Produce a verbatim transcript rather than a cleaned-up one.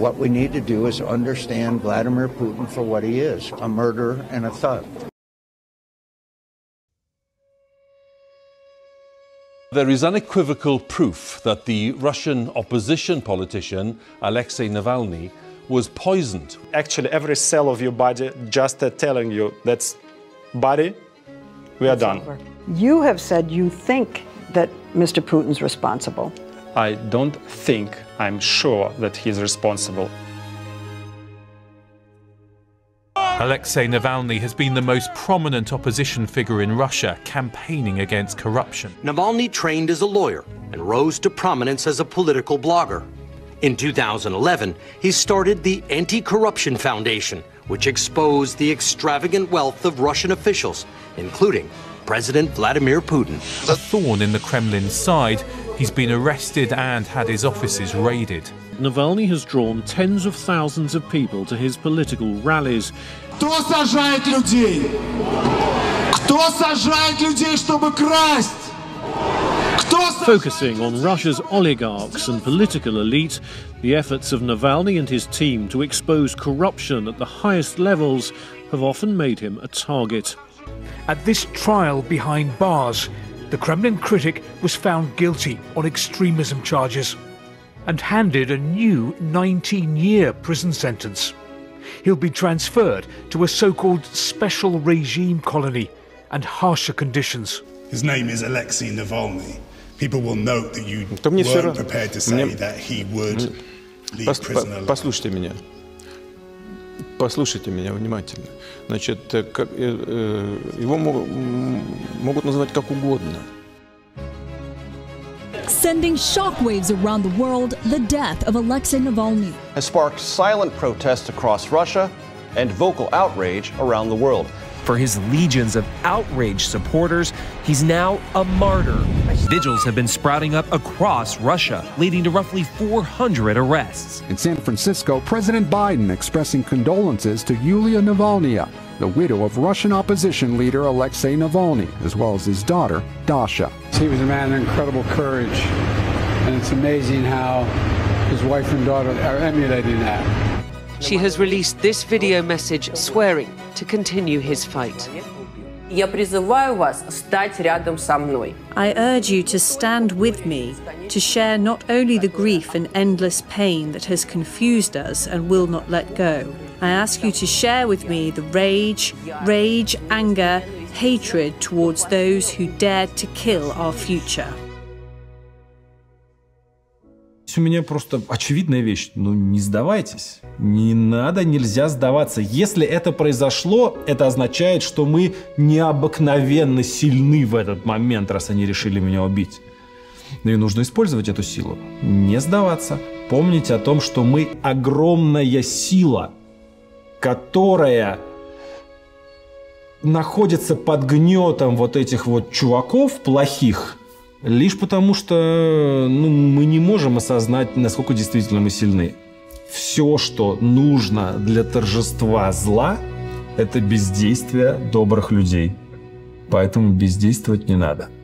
What we need to do is understand Vladimir Putin for what he is, a murderer and a thug. There is unequivocal proof that the Russian opposition politician Alexei Navalny was poisoned. Actually, every cell of your body just uh, telling you that's body, we are done. You have said you think that Mister Putin's responsible. I don't think, I'm sure that he's responsible. Alexei Navalny has been the most prominent opposition figure in Russia, campaigning against corruption. Navalny trained as a lawyer and rose to prominence as a political blogger. In two thousand eleven, he started the Anti-Corruption Foundation, which exposed the extravagant wealth of Russian officials, including President Vladimir Putin. A thorn in the Kremlin's side, he's been arrested and had his offices raided. Navalny has drawn tens of thousands of people to his political rallies. Кто сажает людей? Кто сажает людей, чтобы красть? Focusing on Russia's oligarchs and political elite, the efforts of Navalny and his team to expose corruption at the highest levels have often made him a target. At this trial behind bars, the Kremlin critic was found guilty on extremism charges and handed a new nineteen-year prison sentence. He'll be transferred to a so-called special regime colony and harsher conditions. His name is Alexei Navalny. People will note that you weren't prepared to say that he would leave prison alone. Послушайте меня. Послушайте меня внимательно. Значит, его могут назвать как угодно. Sending shockwaves around the world, the death of Alexei Navalny has sparked silent protests across Russia and vocal outrage around the world. For his legions of outraged supporters, he's now a martyr. Vigils have been sprouting up across Russia, leading to roughly four hundred arrests. In San Francisco, President Biden expressing condolences to Yulia Navalnaya, the widow of Russian opposition leader Alexei Navalny, as well as his daughter, Dasha. He was a man of incredible courage, and it's amazing how his wife and daughter are emulating that. She has released this video message swearing to continue his fight. Я призываю вас стать рядом со мной. I urge you to stand with me, to share not only the grief and endless pain that has confused us and will not let go. I ask you to share with me the rage, rage, anger, hatred towards those who dared to kill our future. У меня просто очевидная вещь. Ну, не сдавайтесь. Не надо, нельзя сдаваться. Если это произошло, это означает, что мы необыкновенно сильны в этот момент, раз они решили меня убить. Ну и нужно использовать эту силу. Не сдаваться. Помнить о том, что мы огромная сила, которая находится под гнетом вот этих вот чуваков плохих, лишь потому что ну, мы не можем осознать, насколько действительно мы сильны. Все, что нужно для торжества зла, это бездействие добрых людей. Поэтому бездействовать не надо.